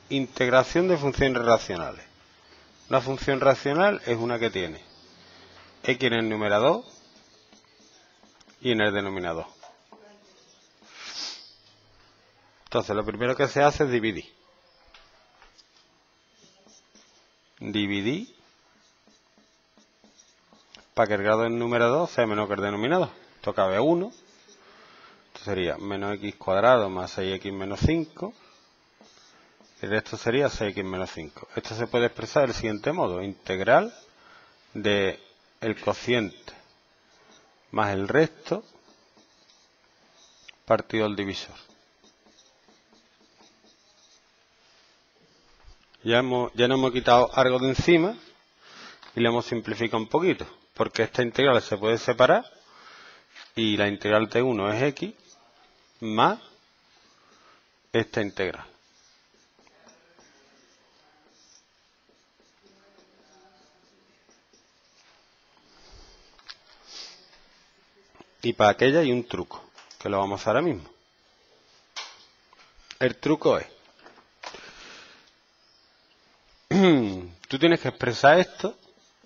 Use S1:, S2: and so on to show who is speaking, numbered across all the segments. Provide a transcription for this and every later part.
S1: integración de funciones racionales. Una función racional es una que tiene x en el numerador y en el denominador. Entonces, lo primero que se hace es dividir. Dividir para que el grado del numerador sea menor que el denominador. Esto cabe 1. Esto sería menos x cuadrado más 6x menos 5. El resto sería 6x menos 5. Esto se puede expresar del siguiente modo. Integral de el cociente más el resto partido el divisor. Ya nos hemos quitado algo de encima y le hemos simplificado un poquito. Porque esta integral se puede separar y la integral de 1 es x más esta integral. Y para aquella hay un truco, que lo vamos a hacer ahora mismo. El truco es, tú tienes que expresar esto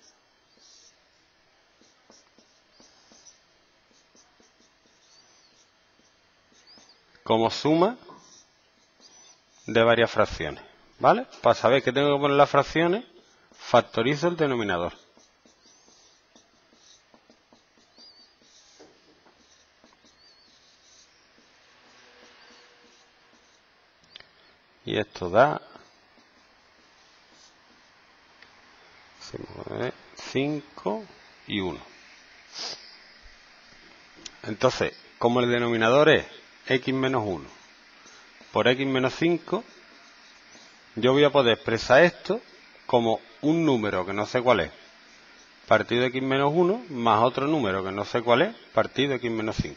S1: como suma de varias fracciones, ¿vale? Para saber que tengo que poner las fracciones, factorizo el denominador. Y esto da 5 y 1. Entonces, como el denominador es x menos 1 por x menos 5, yo voy a poder expresar esto como un número que no sé cuál es, partido de x menos 1, más otro número que no sé cuál es, partido de x menos 5.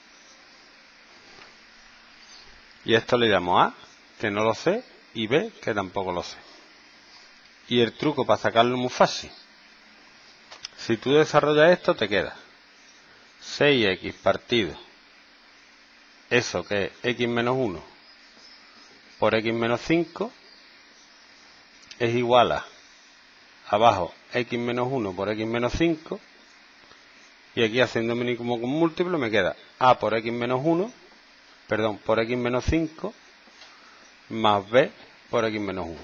S1: Y esto le llamo A, que no lo sé, y B, que tampoco lo sé. Y el truco para sacarlo es muy fácil. Si tú desarrollas esto, te queda 6x partido, eso que es x menos 1 por x menos 5, es igual a, abajo, x menos 1 por x menos 5, y aquí haciendo mínimo con múltiplo me queda a por x menos 1, perdón, por x menos 5, más b por x menos 1.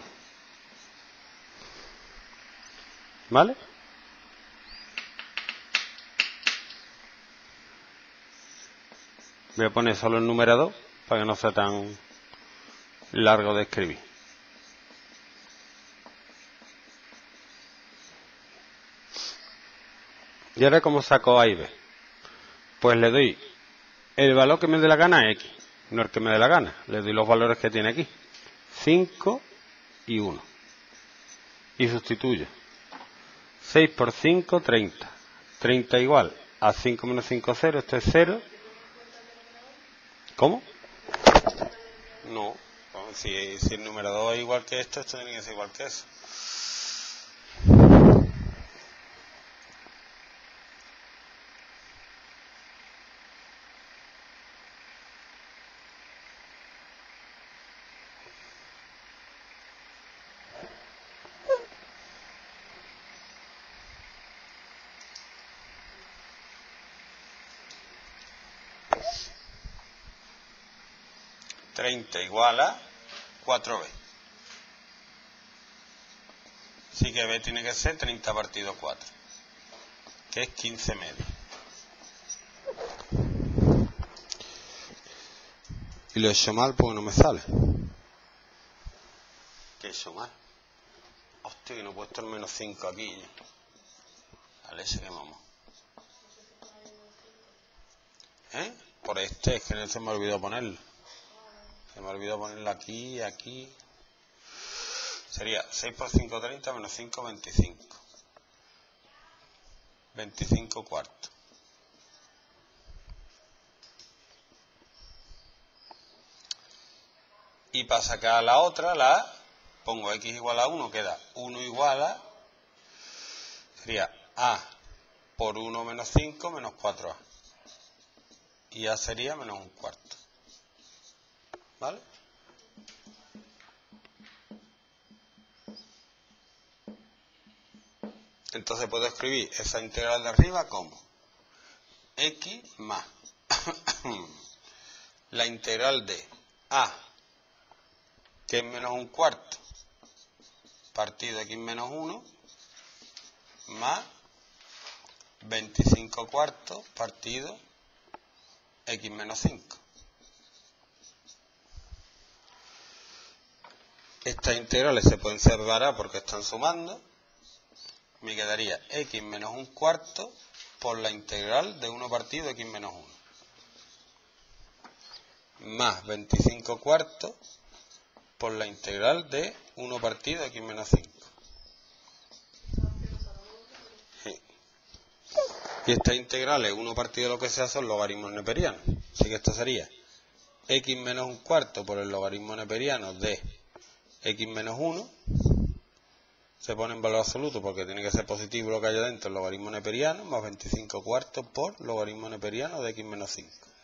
S1: ¿Vale? Voy a poner solo el numerador para que no sea tan largo de escribir. Y ahora, ¿cómo saco A y B? Pues le doy el valor que me dé la gana a X, no el que me dé la gana. Le doy los valores que tiene aquí. 5 y 1. Y sustituyo. 6 por 5, 30. 30 igual a 5 menos 5, 0. Esto es 0. ¿Cómo? No. Si el numerador es igual que esto tiene que ser igual que eso. Igual a 4b. Así que b tiene que ser 30 partido 4, que es 15 medio. Y lo he hecho mal porque no me sale. ¿Qué he hecho mal? Hostia, que no he puesto el menos 5 aquí. Vale, ese que vamos. Por este, es que no se me olvidó ponerlo. Se me olvidó ponerlo aquí y aquí. Sería 6 por 5, 30, menos 5, 25. 25 cuartos. Y para sacar la otra, la A, pongo x igual a 1, queda 1 igual a, sería A por 1 menos 5 menos 4A. Y A sería menos un cuarto. ¿Vale? Entonces puedo escribir esa integral de arriba como x más la integral de a, que es menos un cuarto, partido x menos 1, más 25 cuartos partido x menos 5. Estas integrales se pueden separar porque están sumando. Me quedaría x menos un cuarto por la integral de 1 partido x menos 1. Más 25 cuartos por la integral de 1 partido x menos 5. Sí. Y esta integral es 1 partido lo que sea son logaritmos neperianos. Así que esto sería x menos un cuarto por el logaritmo neperiano de x menos 1. Se pone en valor absoluto porque tiene que ser positivo lo que haya dentro, el logaritmo neperiano, más 25 cuartos por logaritmo neperiano de x menos 5.